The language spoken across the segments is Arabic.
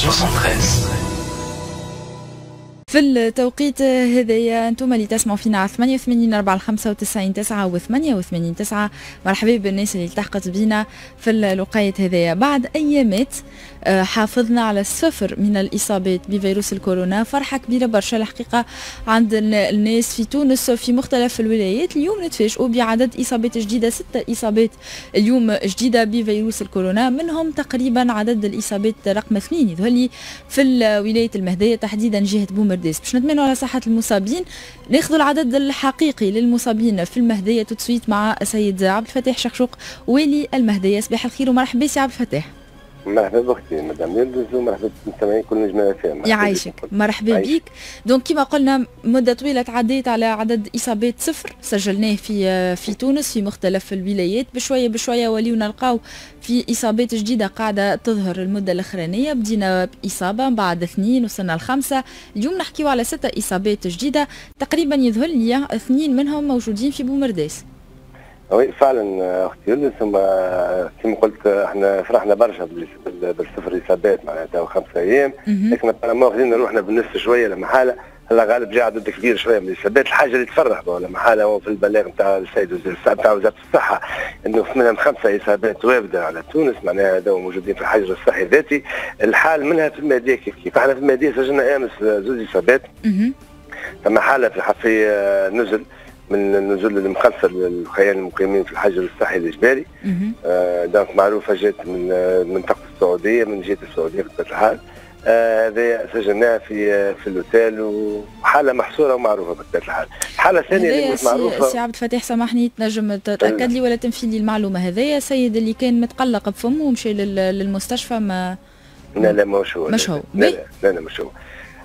73. في التوقيت هذايا انتم اللي تسمعوا فينا على 88 4 95 9 و 88 9. مرحبا بالناس اللي التحقت بينا في الوقاية هذايا. بعد ايامات حافظنا على الصفر من الاصابات بفيروس الكورونا، فرحه كبيره برشا الحقيقه عند الناس في تونس في مختلف الولايات. اليوم نتفاجئوا بعدد اصابات جديده، 6 اصابات اليوم جديده بفيروس الكورونا، منهم تقريبا عدد الاصابات رقم 2 يظهر لي في ولايه المهديه تحديدا جهه بومرداس. باش نتمنوا على صحه المصابين. ناخذوا العدد الحقيقي للمصابين في المهديه تصويت مع السيد عبد الفتاح شقشوق والي المهديه. صباح الخير ومرحبا سي عبد الفتاح. مرحبا بختي مدام يلدز ومرحبا بالمستمعين كل نجم فيهم. يعيشك مرحبا بك. دونك كما قلنا مده طويله تعديت على عدد اصابات صفر سجلناه في تونس في مختلف الولايات. بشويه بشويه وليو نلقاو في اصابات جديده قاعده تظهر المده الاخرانيه. بدينا باصابه بعد 2 وصلنا ل5. اليوم نحكيو على 6 اصابات جديده تقريبا يظهر لي 2 منهم موجودين في بومرداس. وي فعلا اختي يلدز، ثم كما قلت احنا فرحنا برشا بالصفر اصابات معناتها 5 ايام، لكن ماخذين روحنا بالنص شويه لما حاله. هلا غالب جاء عدد كبير شويه من الاصابات. الحاجه اللي تفرح لما حاله في البلاغ نتاع السيد نتاع وزاره الصحه انه منهم 5 اصابات وافده على تونس، معناها هذا موجودين في الحجر الصحي الذاتي. الحال منها في المهديه كيف احنا في المهديه سجلنا امس 2 اصابات. ثم حاله في نزل من النزول المخصص للخيال المقيمين في الحجر الصحي الاجباري. دونك معروفه جات من منطقه السعوديه، من جهه السعوديه بطبيعه الحال. هذا سجلناها في الاوتيل وحاله محصوره ومعروفه بطبيعه الحال. الحاله الثانيه اللي مش معروفه سي عبد الفتاح سامحني تنجم تتاكد لي ولا تنفي لي المعلومه هذايا؟ السيد اللي كان متقلق بفمه ومشى للمستشفى ما لا مش هو. لا مش هو.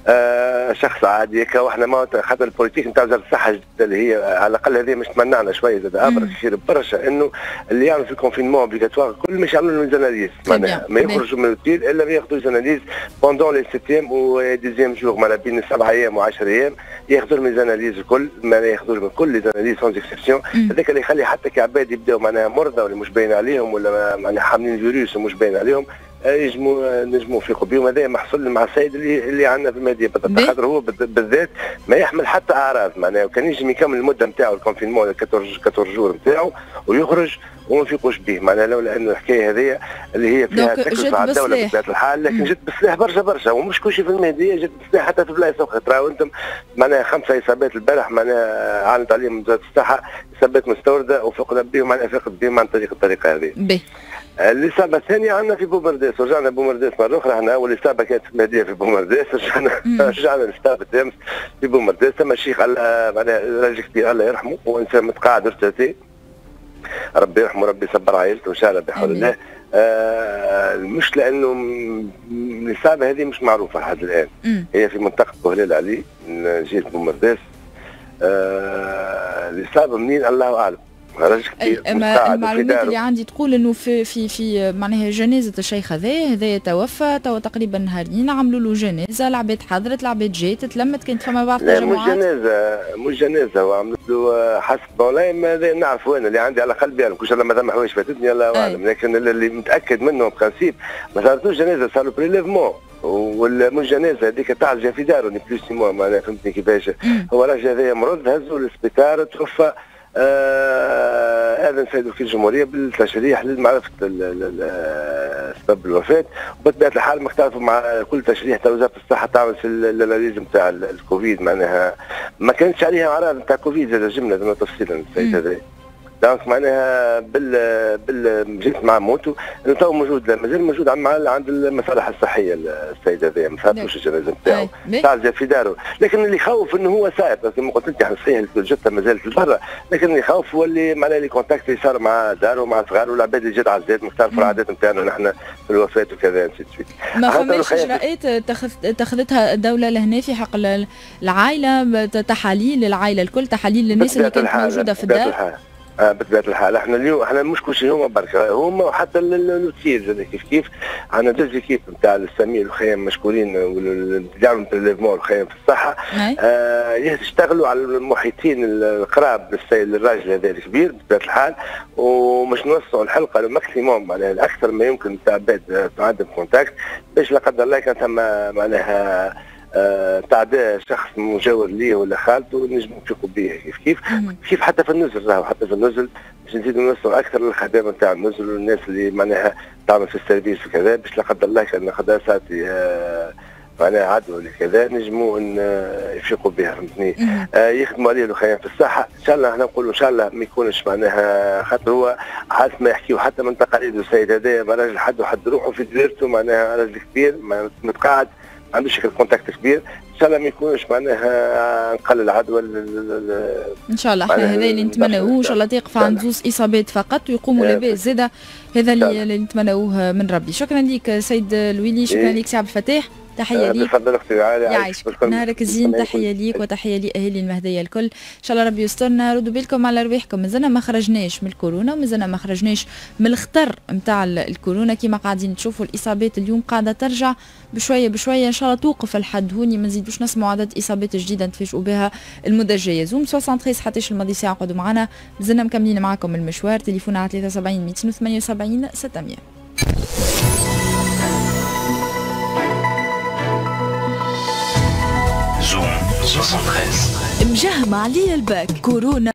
شخص عادي هكا. واحنا ما خاطر البوليتيك نتاع وزاره الصحه اللي هي على الاقل هذه مش تمنعنا شويه زاد ابرك كثير برشا انه اللي يعمل في الكونفينمون اوبليغاتوار كل مش يعملوا لهم زاناليز، معناها ما يخرجوا من الاوتيل الا ما ياخذوا زاناليز بوندون لي 6 ايام و ديزيام جور، معناها بين 7 ايام و10 ايام ياخذوا لهم زاناليز الكل، معناها ياخذوا لهم كل زاناليز سون اكسبسيون. هذاك اللي يخلي حتى كي عباد يبداو معناها مرضى ولا مش باين عليهم ولا معناها حاملين فيروس ومش باين عليهم نجموا نفيقوا بهم. هذا محصل مع السيد اللي عندنا في المهديه خاطر هو بالذات ما يحمل حتى اعراض، معناها وكان يجي يكمل المده نتاعو الكونفينمون 14 جور نتاعو ويخرج وما نفيقوش به، معناها لولا انه الحكايه هذه اللي هي فيها تكلفه على الدوله بطبيعه الحال، لكن جت بسلاح برشا ومش كل شيء في المهديه، جت بسلاح حتى في بلايص اخرى. تراو انتم معناها 5 اصابات البارح معناها اعلنت عليهم وزاره الصحه اصابات مستورده وفقنا بهم معناها فقد بهم عن طريق الطريقه هذه. الإصابة الثانية عندنا في بومرداس، رجعنا بومرداس مرة أخرى. احنا أول إصابة كانت في المهدية في بومرداس، رجعنا نستافد أمس في بومرداس. ثم الشيخ الله معناها راجل كبير الله يرحمه، هو إنسان متقاعد ارتثي، ربي يرحمه ربي يصبر عائلته إن شاء الله بحول الله. المشكلة إنه الإصابة هذه مش معروفة لحد الآن. هي في منطقة بوهلال علي من جهة بومرداس. الإصابة منين الله أعلم. المعلومات اللي عندي تقول انه في معناها جنازه الشيخ هذا توفى توا تقريبا نهارين، عملوا له جنازه، العباد حضرت العباد جات تلمت، كانت فما بعض التجمعات. لا مش جنازه وعملت له حسب والله ما نعرف وين اللي عندي على قلبي انا، كل ما ثم حوايج فاتتني الله اعلم، لكن اللي متاكد منه برانسيب ما صارتوش جنازه، صار له بريليفمون والمش جنازه هذيك تعالج في داره ني بلوس موا، معناها فهمتني كيفاش. هو راجل هذايا مرض هزوا للسبيطار توفى. هذا نسيد وكيل الجمهوريه بالتشريح لمعرفه سبب الوفاه، وبطبيعه الحال مختلفوا مع كل تشريح تاع وزاره الصحه تعمل في الاناليز نتاع الكوفيد، معناها ما كانتش عليها اعراض نتاع كوفيد زاد جمله تفصيلا السيد هذا. دونك معناها جيت مع موتو انه تو موجود مازال موجود عند المصالح الصحيه السيد هذا، ما صارتوش الجنازه نتاعو تعزى في داره، لكن اللي يخوف انه هو ساعد كما قلت انت صحيح الجثه مازالت لبرا، لكن اللي يخوف هو اللي معناها اللي كونتاكت اللي صار مع داره ومع صغاره والعباد اللي جات عزات مختلف العادات نتاعنا نحن في الوفاه وكذا نسيت فيك. ما فماش اجراءات اتخذتها الدوله لهنا في حق العائله، تحاليل للعائله الكل، تحاليل للناس اللي كانت موجوده في الدار؟ بطبيعه الحال احنا اليوم احنا مش كل شيء هما بركه، هما وحتى الوتيل زاد كيف عندنا دوز كيف نتاع السمير والخيام مشكورين والدعم التليفون والخيام في الصحه يشتغلوا على المحيطين القراب للراجل هذا الكبير بطبيعه الحال، ومش نوسعوا الحلقه للماكسيموم معناها الاكثر ما يمكن نتاع عباد تعدم كونتاكت باش لا قدر الله كان ثم معناها تعداء شخص مجاور ليه ولا خالته نجموا نفيقوا به كيف حتى في النزل راهو حتى في النزل باش نزيدوا نوسعوا اكثر للخدمه نتاع النزل والناس اللي معناها تعمل في السيرفيس وكذا باش لا قدر الله كان خدا ساعتي معناها عدوى ولا كذا نجموا يفيقوا بها فهمتني. يخدموا عليه الخيام في الصحه ان شاء الله احنا نقولوا ان شاء الله ما يكونش معناها خاطر هو حاسس ما يحكيوا حتى من تقاليد السيد هذايا راجل حد وحد روحه في ديرته معناها راجل كبير متقاعد ما عندوش شكل كونتاكت كبير ان شاء الله ما يكونش معناها نقلل العدوى ان شاء الله احنا هذا اللي نتمناوه ان شاء الله تقف عند زوز اصابات فقط ويقوموا لاباس زاده هذا اللي نتمناوه من ربي. شكرا لك سيد الويلي، شكرا لك سي عبد الفتاح، تحيه ليك. تفضل اختي عالي يعيشك نهارك زين، تحيه ليك وتحيه لاهالي المهديه الكل. ان شاء الله ربي يسترنا. ردوا بالكم على رواحكم، مازلنا ما خرجناش من الكورونا ومازلنا ما خرجناش من الخطر نتاع الكورونا كما قاعدين تشوفوا الاصابات اليوم قاعده ترجع بشويه بشويه ان شاء الله توقف الحد هوني ما نزيدوش نسمعوا عدد اصابات جديده نتفاجئوا بها المده الجايه. زوم 73 11 الماضي ساعه قعدوا معنا، مازلنا مكملين معكم المشوار. تليفون على 73 278 600. زوم 73 مجهمة عليا الباك كورونا.